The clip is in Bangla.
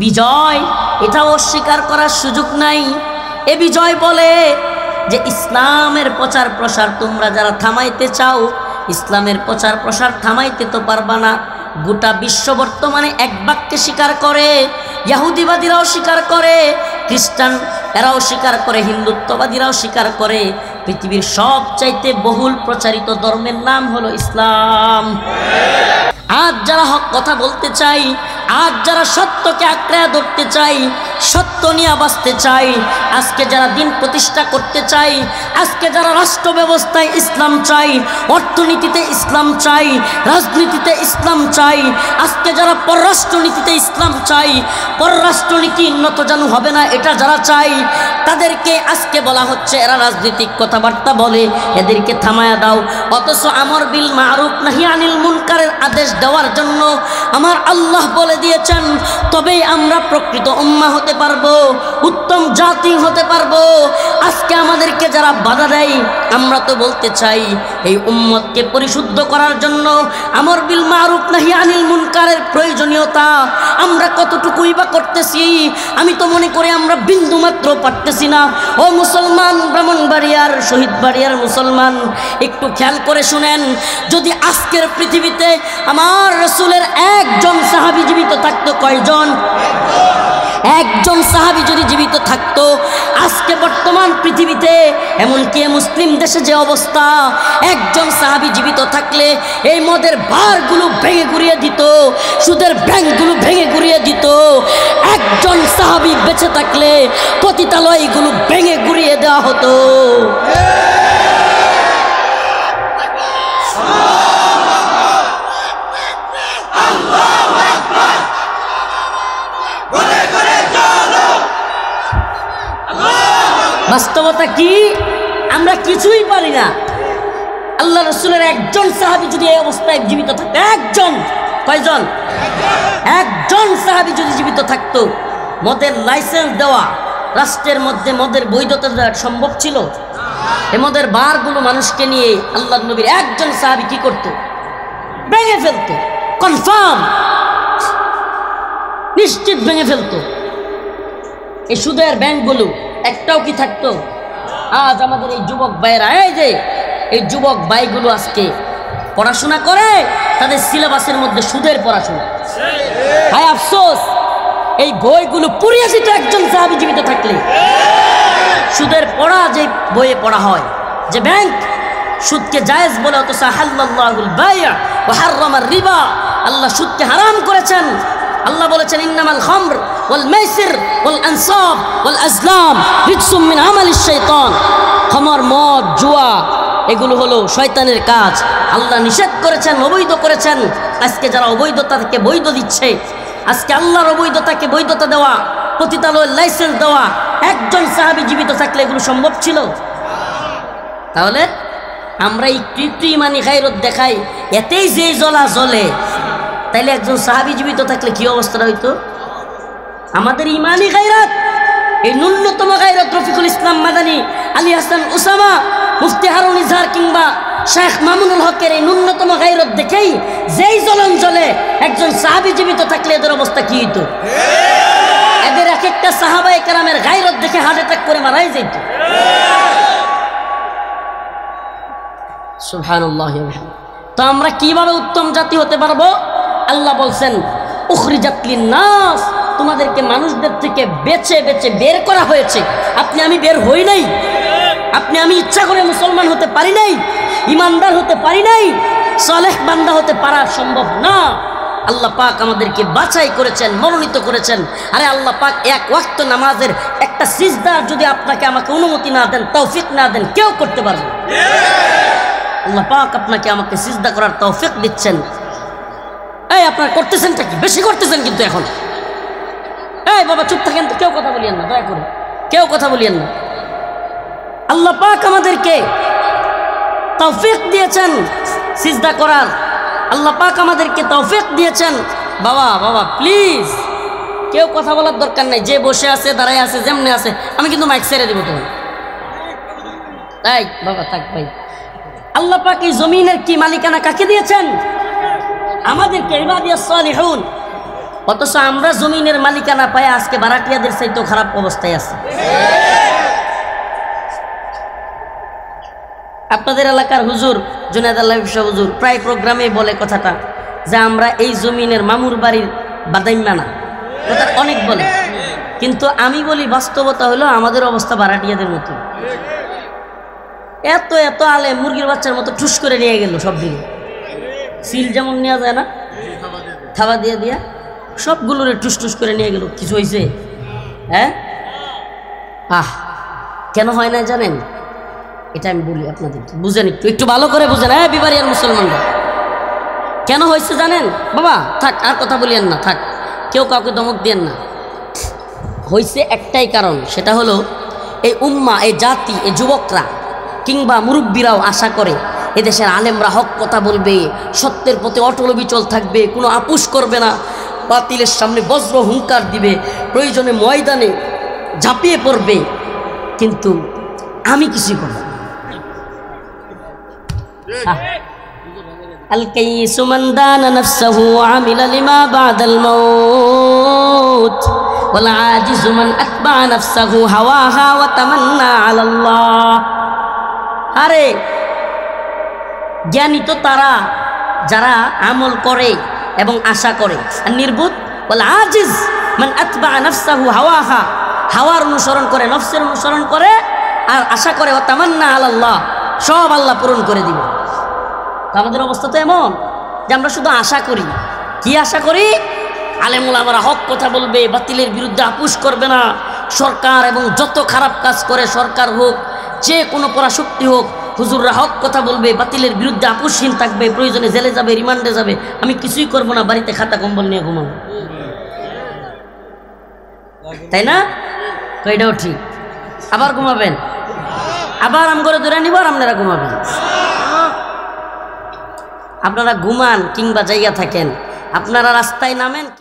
বিজয়, এটা অস্বীকার করার সুযোগ নাই। এ বিজয় বলে যে ইসলামের প্রচার প্রসার তোমরা যারা থামাইতে চাও, ইসলামের প্রচার প্রসার থামাইতে তো পারবা না। গোটা বিশ্ব বর্তমানে এক বাক্যে স্বীকার করে, ইহুদিবাদীরাও স্বীকার করে, খ্রিস্টান এরাও স্বীকার করে, হিন্দুত্ববাদীরাও স্বীকার করে, পৃথিবীর সবচাইতে বহুল প্রচারিত ধর্মের নাম হলো ইসলাম। আজ যারা হক কথা বলতে চাই, আজ যারা সত্যকে আঁকড়ে ধরতে চাই, সত্য নিয়ে বাঁচতে চাই, আজকে যারা দিন প্রতিষ্ঠা করতে চাই, আজকে যারা রাষ্ট্র ব্যবস্থায় ইসলাম চাই, অর্থনীতিতে ইসলাম চাই, রাজনীতিতে ইসলাম চাই, আজকে যারা পররাষ্ট্রনীতিতে ইসলাম চাই, পররাষ্ট্রনীতি উন্নত যেন হবে না এটা যারা চাই, তাদেরকে আজকে বলা হচ্ছে এরা রাজনৈতিক কথাবার্তা বলে, এদেরকে থামায়া দাও। অথচ আমর বিল মারুফ নাহি আনিল মুনকারের আদেশ দেওয়ার জন্য আমার আল্লাহ বলে দিয়েছেন, তবেই আমরা প্রকৃত উম্মাহ হতে পারবো, উত্তম জাতি হতে পারবো। আজকে আমাদেরকে যারা বাধা দেয়, আমরা তো বলতে চাই এই উম্মতকে পরিশুদ্ধ করার জন্য আমর বিল মারুফ নাহি আনিল মুনকারের প্রয়োজনীয়তা আমরা কতটুকুই বা করতেছি। আমি তো মনে করি আমরা বিন্দু মাত্র পারতেছি না। ও মুসলমান, ব্রাহ্মণবাড়িয়ার শহীদবাড়িয়ার মুসলমান, একটু খেয়াল করে শুনেন, যদি আজকের পৃথিবীতে আমার রাসূলের একজন সাহাবী জীবিত থাকতো, কয়জন? একজন সাহাবী যদি জীবিত থাকতো, আজকে বর্তমান পৃথিবীতে এমনকি মুসলিম দেশে যে অবস্থা, একজন সাহাবী জীবিত থাকলে এই মদের বারগুলো ভেঙে গুড়িয়ে দিত, সুদের ব্যাংকগুলো ভেঙে গুড়িয়ে দিত। একজন সাহাবী বেঁচে থাকলে পতিতালয়গুলো ভেঙে গুড়িয়ে দেওয়া হতো। বাস্তবতা কি? আমরা কিছুই পারি না। আল্লাহ রাসূলের একজন সাহাবী যদি এই অবস্থায় জীবিত থাকতো, একজন, কয়জন? একজন সাহাবী যদি জীবিত থাকতো, মদের লাইসেন্স দেওয়া, রাষ্ট্রের মধ্যে মদের বৈধতা দেওয়া সম্ভব ছিল? এই মদের বারগুলো মানুষকে নিয়ে আল্লাহর নবীর একজন সাহাবী কি করতো? ভেঙে ফেলতো, কনফার্ম, নিশ্চিত ভেঙে ফেলতো। এই সুদের ব্যাংকগুলো একটাও কি থাকতো? আজ আমাদের এই যুবক ভাইয়েরা, এই যুবক ভাইগুলো আজকে পড়াশোনা করে, তাদের সিলেবাসের মধ্যে সুদের পড়াশোনা। হায় আফসোস, এই বইগুলো পুড়িয়ে দিত একজন সাহাবী জীবিত থাকলে। সুদের পড়া যে বইয়ে পড়া হয়, যে ব্যাংক সুদকে জায়েজ বলে, অথচ হাল্লাল্লাহুল বাই'a ওয়া হাররামার রিবা, আল্লাহ সুদকে হারাম করেছেন। আল্লাহ বলেছেন ইন্নামাল খামর ওয়াল মাইসির ওয়াল আনসাব ওয়াল আজলাম রিজসুম মিন আমালিশ শাইতান। খামর, মদ, জুয়া এগুলো হলো শয়তানের কাজ। আল্লাহ নিষেধ করেছেন, অবৈধ করেছেন। আজকে যারা অবৈধতা থেকে বৈধ দিচ্ছে, আজকে আল্লাহর অবৈধতাকে বৈধতা দেওয়া, পতিতালয়ের লাইসেন্স দেওয়া, একজন সাহাবী জীবিত থাকলে এগুলো সম্ভব ছিল? তাহলে আমরা একটু ইমানি গায়রত দেখাই, এতেই যে জ্বলা জ্বলে, তাইলে একজন সাহাবী জীবিত থাকলে কি অবস্থাটা হইতো? আমাদের ইমানি গায়রত, এই ন্যূনতম গায়রত রফিকুল ইসলাম মাদানী, আলী হাসান উসামা, মুফতি হারুন ইজহার কিংবা শেখ মামুনুল হকের এই ন্যূনতম গায়রত দেখেই যেই জ্বলন জ্বলে, একজন সাহাবী জীবিত থাকলে এদের অবস্থা কি হইতো? এদের এক একটা সাহাবায়ে কেরামের গায়রত দেখে হার্ট অ্যাটাক করে মারাই যেত। সুবহানাল্লাহ। তো আমরা কিভাবে উত্তম জাতি হতে পারবো? আল্লাহ বলছেন উখরিজাত লিন-নাস, তোমাদেরকে মানুষদের থেকে বেছে বেছে বের করা হয়েছে। আপনি আমি বের হই নাই, আপনি আমি ইচ্ছা করে মুসলমান হতে পারি নাই, ইমানদার হতে পারি নাই, সালেহ বান্দা হতে পারা সম্ভব না। আল্লাহ পাক আমাদেরকে বাছাই করেছেন, মনোনীত করেছেন। আরে আল্লাহ পাক এক ওয়াক্ত নামাজের একটা সিজদা যদি আপনাকে আমাকে অনুমতি না দেন, তৌফিক না দেন, কেউ করতে পারবে? আল্লাহ পাক আপনাকে আমাকে সিজদা করার তৌফিক দিচ্ছেন। এই আপনারা করতেছেনটা কি? বেশি করতেছেন কিন্তু এখন। এই বাবা চুপ থাকেন তো, কেউ কথা বলিয়েন না, দয়া করে কেউ কথা বলিয়েন না। আল্লাহ পাক আমাদেরকে তৌফিক দিয়েছেন সিজদা করার, আল্লাহ পাক আমাদেরকে তৌফিক দিয়েছেন। বাবা বাবা প্লিজ কেউ কথা বলার দরকার নাই, যে বসে আছে, দাঁড়ায় আছে, যেমনি আছে, আমি কিন্তু মাইক ছেড়ে দিব তোমার। তাই বাবা থাক ভাই। আল্লাহ পাক এই জমিনের কি মালিকানা কাকে দিয়েছেন? আমাদেরকে। ইবাদিয়াস সালিহুন, অথচ আমরা জমিনের মালিকানা পাই আজকে ভাড়াটিয়াদের চাইতেও খারাপ অবস্থায় আছে। আপনাদের এলাকার হুজুর জুনায়েদ আল্লাহ হুজুর প্রায় প্রোগ্রামে বলে কথাটা যে আমরা এই জমিনের মামুর বাড়ির বাদাইম্যা না, কথা অনেক বলে, কিন্তু আমি বলি বাস্তবতা হলো আমাদের অবস্থা ভাড়াটিয়াদের মতো। এত এত আলে মুরগির বাচ্চার মতো ঠুস করে নিয়ে গেল সব দিকে, সিল যেমন নেওয়া যায় না থাবা দিয়ে দিয়া সবগুলোরে ঠুস ঠুস করে নিয়ে গেল। কিছু হয়েছে? হ্যাঁ, কেন হয় না জানেন? এটা আমি বলি আপনাদের, বুঝেন, একটু একটু ভালো করে বুঝেন। হ্যাঁ বিবারিয়ার মুসলমানরা কেন হয়েছে জানেন? বাবা থাক, আর কথা বলিয়েন না, থাক, কেউ কাউকে ধমক দিয়েন না। হয়েছে একটাই কারণ, সেটা হলো এই উম্মা, এই জাতি, এই যুবকরা কিংবা মুরব্বীরাও আশা করে এদেশের আলেমরা হক কথা বলবে, সত্যের পথে অটল বিচল থাকবে, কোনো আপুস করবে না, বাতিলের সামনে বজ্র হুঙ্কার দিবে, প্রয়োজনে ময়দানে ঝাঁপিয়ে পড়বে, কিন্তু আমি কিছুই করব না। الكيس من دان نفسه وعمل لما بعد الموت والعاجز من أتبع نفسه هواها وتمنى على الله। আরে জ্ঞানী তো তারা যারা আমল করে এবং আশা করে, আর নির্বুধ ওয়াল আজিজ মান আতবা নাফসাহু হাওয়াহা, হাওয়ার অনুসরণ করে, নফসের অনুসরণ করে আর আশা করে ওয়া তামান্না আলাল্লাহ, সব আল্লাহ পূরণ করে দিবে। আমাদের অবস্থা তো এমন যে আমরা শুধু আশা করি। কি আশা করি? আলেম ওলামারা হক কথা বলবে, বাতিলের বিরুদ্ধে আপুস করবে না, সরকার এবং যত খারাপ কাজ করে, সরকার হোক, যে কোনো পরাশক্তি হোক, হুজুররা হক কথা বলবে, বাতিলের বিরুদ্ধে আপুসহীন থাকবে, প্রয়োজনে জেলে যাবে, রিমান্ডে যাবে, আমি কিছুই করব না, বাড়িতে খাতা কম্বল নিয়ে ঘুমাবো, তাই না? তো এটাও ঠিক। আবার ঘুমাবেন, আবার আম করে ধরে নিব, আর আপনারা ঘুমাবেন। আপনারা ঘুমান কিংবা জায়গা থাকেন, আপনারা রাস্তায় নামেন।